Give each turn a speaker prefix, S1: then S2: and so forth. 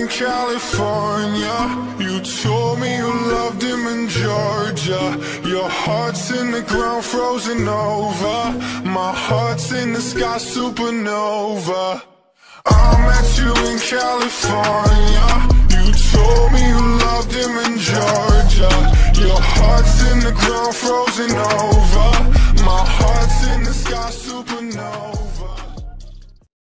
S1: in California. You told me you loved him in Georgia. Your heart's in the ground, frozen over. My heart's in the sky, supernova. I met you in California. You told me you loved him in Georgia. Your heart's in the ground, frozen over.